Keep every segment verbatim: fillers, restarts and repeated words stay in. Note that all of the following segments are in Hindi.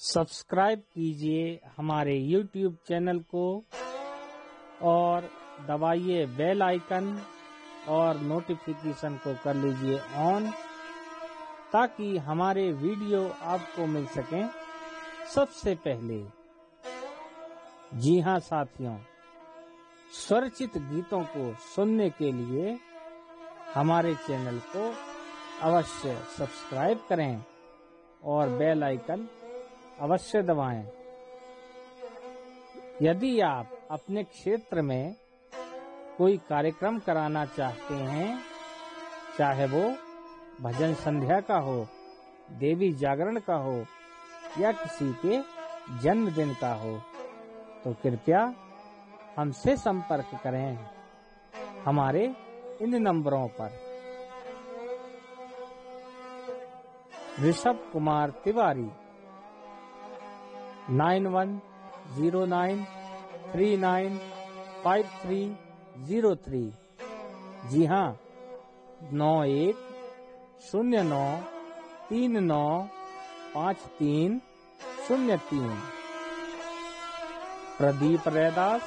सब्सक्राइब कीजिए हमारे यूट्यूब चैनल को और दबाइए बेल आइकन और नोटिफिकेशन को कर लीजिए ऑन, ताकि हमारे वीडियो आपको मिल सकें सबसे पहले। जी हाँ साथियों, स्वरचित गीतों को सुनने के लिए हमारे चैनल को अवश्य सब्सक्राइब करें और बेल आइकन अवश्य दबाएं। यदि आप अपने क्षेत्र में कोई कार्यक्रम कराना चाहते हैं, चाहे वो भजन संध्या का हो, देवी जागरण का हो या किसी के जन्मदिन का हो, तो कृपया हमसे संपर्क करें हमारे इन नंबरों पर। Rishabh Kumar Tiwari nine one zero nine three nine five three zero three. जी हाँ, नौ एक शून्य नौ तीन नौ पाँच तीन शून्य तीन। Pradeep Raidas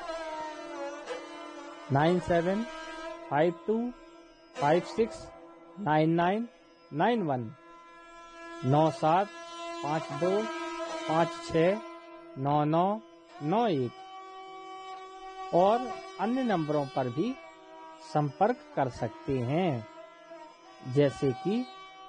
nine seven five two five six nine nine nine one. नौ सात पाँच दो पाँच छः नौ नौ नौ एक और अन्य नंबरों पर भी संपर्क कर सकते हैं, जैसे कि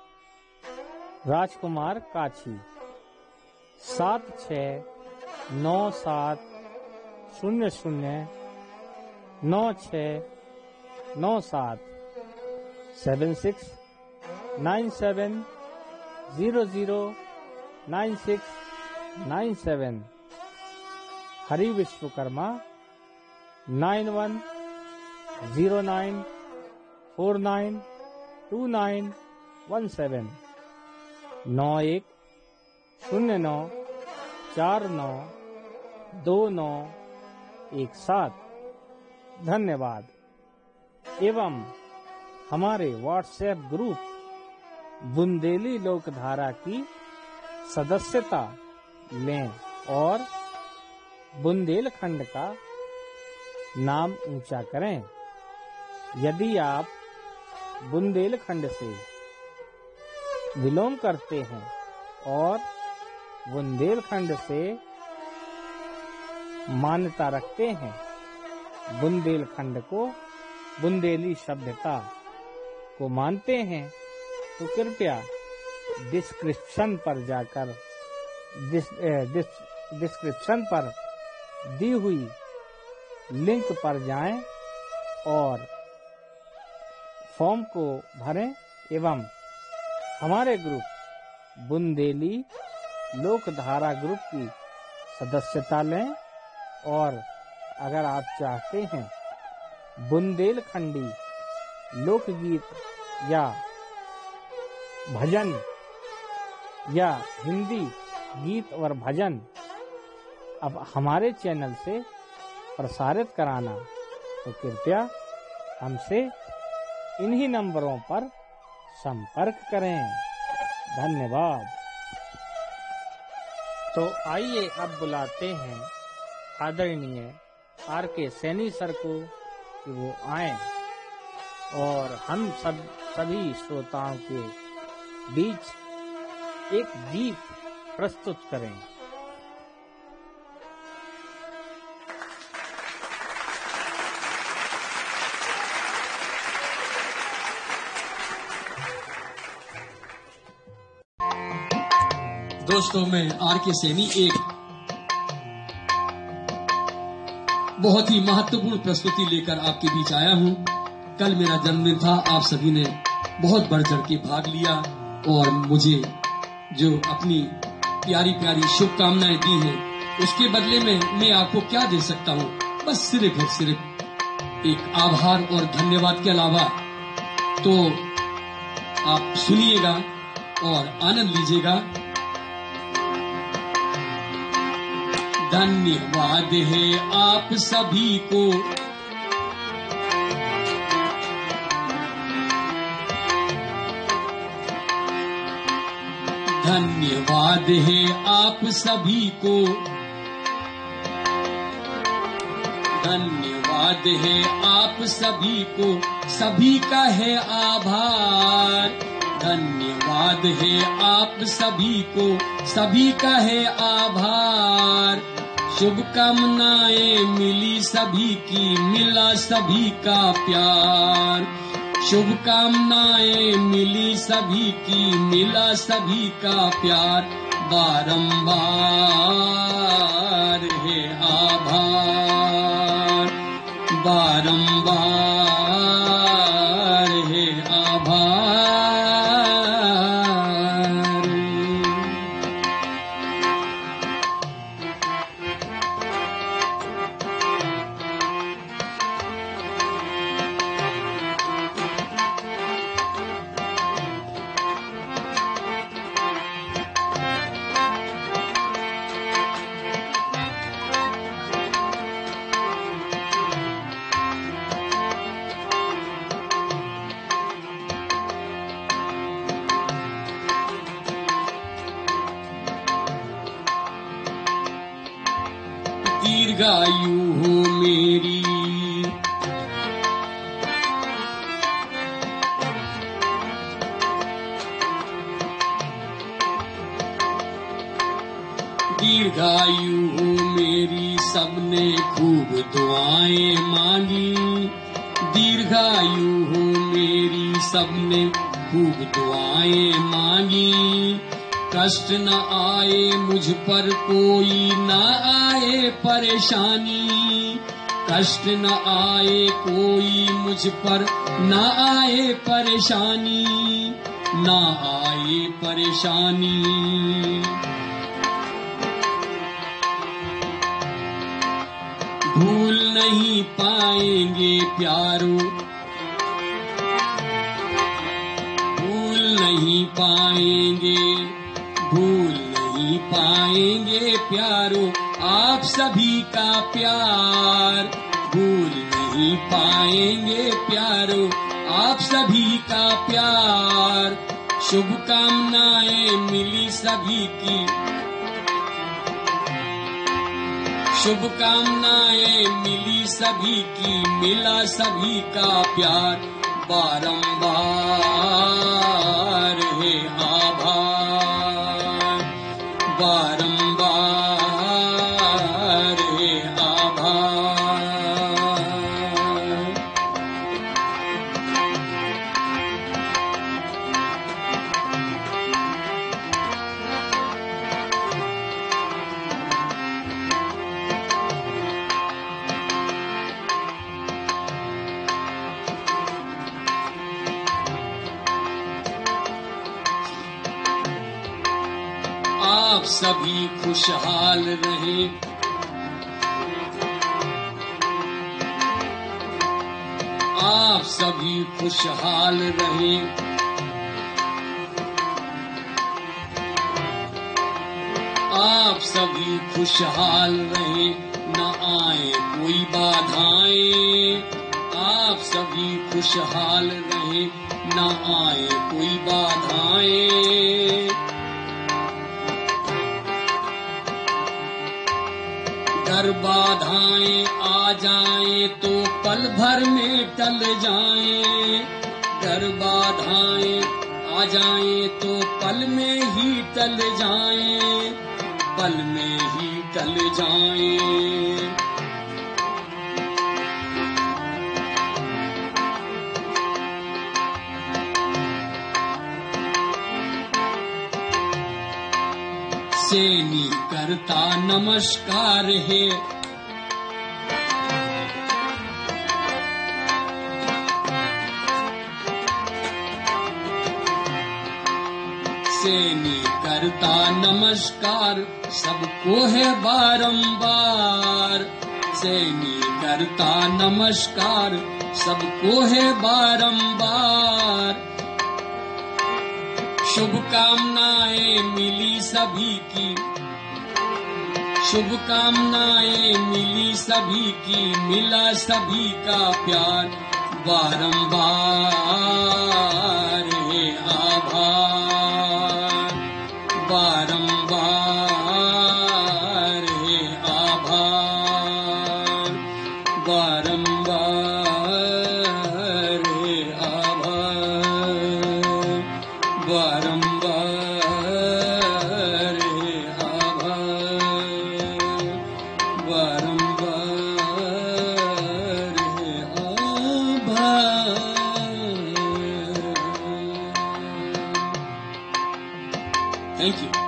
राजकुमार काछी सात छः नौ सात शून्य शून्य नौ छः नौ सात seven six nine seven zero zero nine six nine seven. Hari Vishwakarma nine one zero nine four nine two nine one seven. नौ एक शून्य नौ चार नौ दो नौ एक सात। धन्यवाद। एवं हमारे व्हाट्सएप ग्रुप बुंदेली लोकधारा की सदस्यता लें और बुंदेलखंड का नाम ऊंचा करें। यदि आप बुंदेलखंड से विलोम करते हैं और बुंदेलखंड से मान्यता रखते हैं, बुंदेलखंड को बुंदेली सभ्यता को मानते हैं, तो कृपया डिस्क्रिप्शन पर जाकर डिस, डिस, डिस्क्रिप्शन पर दी हुई लिंक पर जाएं और फॉर्म को भरें एवं हमारे ग्रुप बुंदेली लोकधारा ग्रुप की सदस्यता लें। और अगर आप चाहते हैं बुंदेलखंडी लोकगीत या भजन या हिंदी गीत और भजन अब हमारे चैनल से प्रसारित कराना, तो कृपया हमसे इन्हीं नंबरों पर संपर्क करें। धन्यवाद। तो आइए अब बुलाते हैं आदरणीय आर के सैनी सर को कि वो आए और हम सब सभी श्रोताओं के बीच एक गीत प्रस्तुत करें। दोस्तों, मैं आर के सैनी एक बहुत ही महत्वपूर्ण प्रस्तुति लेकर आपके बीच आया हूं। कल मेरा जन्मदिन था, आप सभी ने बहुत बढ़ चढ़ के भाग लिया और मुझे जो अपनी प्यारी प्यारी शुभकामनाएं दी हैं, उसके बदले में मैं आपको क्या दे सकता हूं? बस सिर्फ और सिर्फ एक आभार और धन्यवाद के अलावा। तो आप सुनिएगा और आनंद लीजिएगा। धन्यवाद है आप सभी को, धन्यवाद है आप सभी को, धन्यवाद है आप सभी को, सभी का है आभार। धन्यवाद है आप सभी को, सभी का है आभार। शुभकामनाएं मिली सभी की, मिला सभी का प्यार। शुभकामनाएं मिली सभी की, मिला सभी का प्यार। बारंबार है आभार, बारंबार है आभार। दीर्घायु हो मेरी, दीर्घायु हो मेरी, सबने खूब दुआएं मांगी। दीर्घायु हो मेरी, सबने खूब दुआएं मांगी। कष्ट न आए मुझ पर कोई, न आए परेशानी। कष्ट न आए कोई मुझ पर, न आए परेशानी, न आए परेशानी। भूल नहीं पाएंगे प्यारो, भूल नहीं पाएंगे, भूल नहीं पाएंगे प्यारो आप सभी का प्यार। भूल नहीं पाएंगे प्यारो आप सभी का प्यार। शुभकामनाएं मिली सभी की, शुभकामनाएं मिली सभी की, मिला सभी का प्यार। बारंबार है आभार, बारंबार है आभार। आप सभी खुशहाल रहें, आप सभी खुशहाल रहें। आप सभी खुशहाल रहें, न आए कोई बाधाएं। आप सभी खुशहाल रहें, न आए कोई बाधाएं। अगर बाधाएं आ जाएं तो पल भर में टल जाएं। अगर बाधाएं आ जाएं तो पल में ही टल जाएं, पल में ही टल जाएं। सेनी करता नमस्कार है, सेनी करता नमस्कार सबको है बारंबार। सेनी करता नमस्कार सबको है बारंबार। शुभकामनाएं मिली सभी की, शुभकामनाएं मिली सभी की, मिला सभी का प्यार। बारंबार है आभार, बारंबार हे आभार, बारंबार हे आभार, बारंबार हे आभार, बारंबार हे आभार। Thank you.